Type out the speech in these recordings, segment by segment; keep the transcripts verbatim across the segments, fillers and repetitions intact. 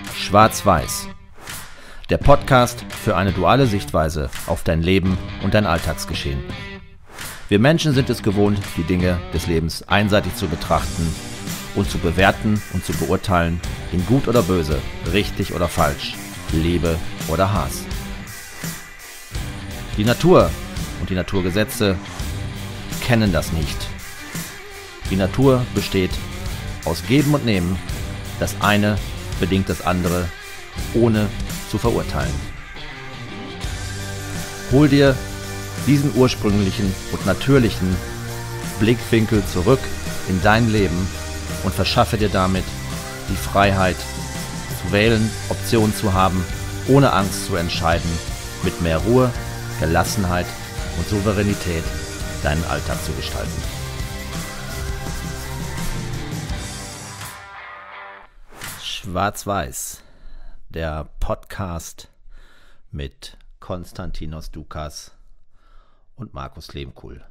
Schwarz-Weiß. Der Podcast für eine duale Sichtweise auf dein Leben und dein Alltagsgeschehen. Wir Menschen sind es gewohnt, die Dinge des Lebens einseitig zu betrachten und zu bewerten und zu beurteilen, in gut oder böse, richtig oder falsch, Liebe oder Hass. Die Natur und die Naturgesetze kennen das nicht. Die Natur besteht aus Geben und Nehmen. Das eine bedingt das andere, ohne zu verurteilen. Hol dir diesen ursprünglichen und natürlichen Blickwinkel zurück in dein Leben und verschaffe dir damit die Freiheit zu wählen, Optionen zu haben, ohne Angst zu entscheiden, mit mehr Ruhe, Gelassenheit und Souveränität deinen Alltag zu gestalten. Schwarz-Weiß, der Podcast mit Konstantinos Dukas und Markus Lehmkuhl.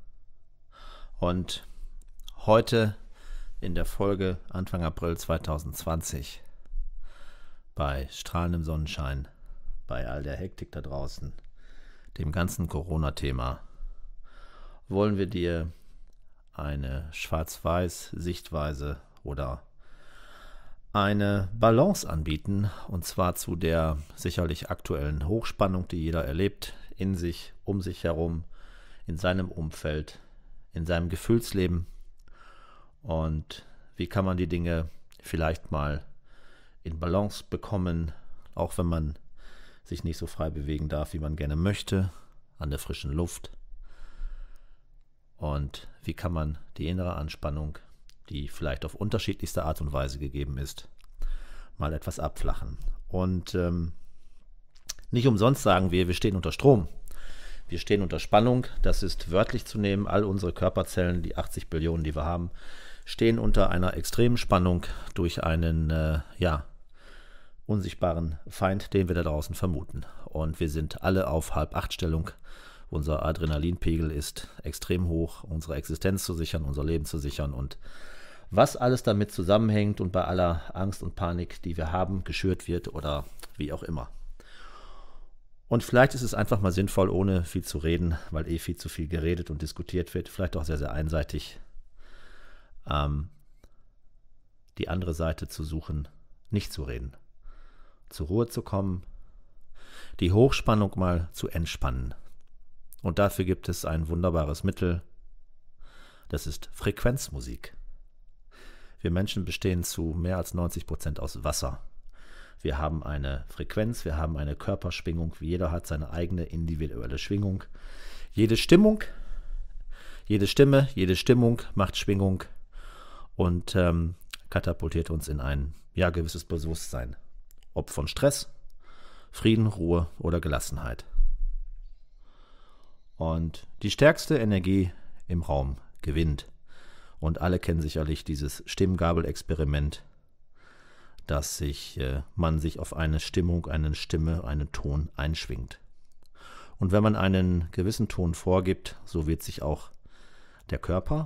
Und heute in der Folge Anfang April zweitausendzwanzig bei strahlendem Sonnenschein, bei all der Hektik da draußen, dem ganzen Corona-Thema, wollen wir dir eine Schwarz-Weiß-Sichtweise oder eine Balance anbieten, und zwar zu der sicherlich aktuellen Hochspannung, die jeder erlebt, in sich, um sich herum, in seinem Umfeld, in seinem Gefühlsleben. Und wie kann man die Dinge vielleicht mal in Balance bekommen, auch wenn man sich nicht so frei bewegen darf, wie man gerne möchte, an der frischen Luft. Und wie kann man die innere Anspannung, die vielleicht auf unterschiedlichste Art und Weise gegeben ist, mal etwas abflachen. Und ähm, nicht umsonst sagen wir, wir stehen unter Strom. Wir stehen unter Spannung, das ist wörtlich zu nehmen. All unsere Körperzellen, die achtzig Billionen, die wir haben, stehen unter einer extremen Spannung durch einen äh, ja, unsichtbaren Feind, den wir da draußen vermuten. Und wir sind alle auf Halb-Acht-Stellung. Unser Adrenalinpegel ist extrem hoch, unsere Existenz zu sichern, unser Leben zu sichern und was alles damit zusammenhängt und bei aller Angst und Panik, die wir haben, geschürt wird oder wie auch immer. Und vielleicht ist es einfach mal sinnvoll, ohne viel zu reden, weil eh viel zu viel geredet und diskutiert wird, vielleicht auch sehr, sehr einseitig, ähm, die andere Seite zu suchen, nicht zu reden, zur Ruhe zu kommen, die Hochspannung mal zu entspannen. Und dafür gibt es ein wunderbares Mittel, das ist Frequenzmusik. Wir Menschen bestehen zu mehr als neunzig Prozent aus Wasser. Wir haben eine Frequenz, wir haben eine Körperschwingung, jeder hat seine eigene individuelle Schwingung. Jede Stimmung, jede Stimme, jede Stimmung macht Schwingung und ähm, katapultiert uns in ein ja, gewisses Bewusstsein. Ob von Stress, Frieden, Ruhe oder Gelassenheit. Und die stärkste Energie im Raum gewinnt. Und alle kennen sicherlich dieses Stimmgabel-Experiment, dass sich, äh, man sich auf eine Stimmung, eine Stimme, einen Ton einschwingt. Und wenn man einen gewissen Ton vorgibt, so wird sich auch der Körper,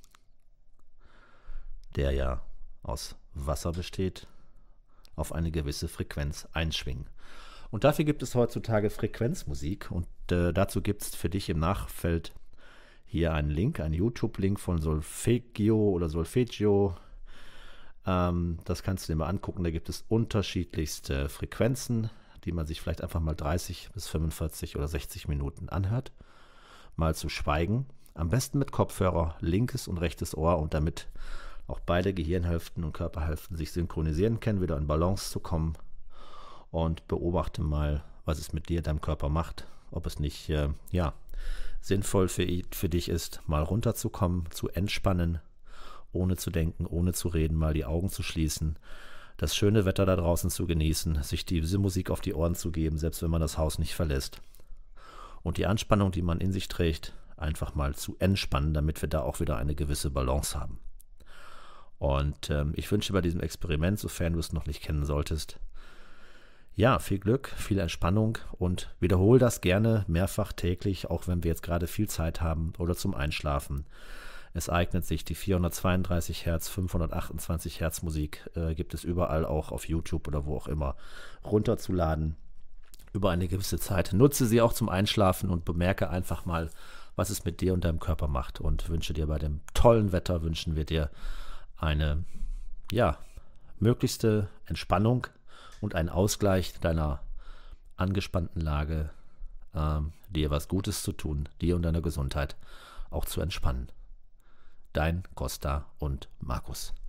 der ja aus Wasser besteht, auf eine gewisse Frequenz einschwingen. Und dafür gibt es heutzutage Frequenzmusik und äh, dazu gibt es für dich im Nachfeld hier einen Link, einen YouTube-Link von Solfeggio oder Solfeggio. Ähm, das kannst du dir mal angucken. Da gibt es unterschiedlichste Frequenzen, die man sich vielleicht einfach mal dreißig bis fünfundvierzig oder sechzig Minuten anhört. Mal zu schweigen. Am besten mit Kopfhörer, linkes und rechtes Ohr, und damit auch beide Gehirnhälften und Körperhälften sich synchronisieren können, wieder in Balance zu kommen. Und beobachte mal, was es mit dir, deinem Körper macht. Ob es nicht, äh, ja, sinnvoll für, für dich ist, mal runterzukommen, zu entspannen, ohne zu denken, ohne zu reden, mal die Augen zu schließen, das schöne Wetter da draußen zu genießen, sich diese Musik auf die Ohren zu geben, selbst wenn man das Haus nicht verlässt. Und die Anspannung, die man in sich trägt, einfach mal zu entspannen, damit wir da auch wieder eine gewisse Balance haben. Und ähm, ich wünsche bei diesem Experiment, sofern du es noch nicht kennen solltest, ja, viel Glück, viel Entspannung und wiederhole das gerne mehrfach täglich, auch wenn wir jetzt gerade viel Zeit haben oder zum Einschlafen. Es eignet sich, die vierhundertzweiunddreißig Hertz, fünfhundertachtundzwanzig Hertz Musik äh, gibt es überall, auch auf YouTube oder wo auch immer, runterzuladen über eine gewisse Zeit. Nutze sie auch zum Einschlafen und bemerke einfach mal, was es mit dir und deinem Körper macht, und wünsche dir bei dem tollen Wetter, wünschen wir dir eine, ja, möglichste Entspannung und einen Ausgleich deiner angespannten Lage, ähm, dir was Gutes zu tun, dir und deiner Gesundheit auch zu entspannen. Dein Costa und Markus.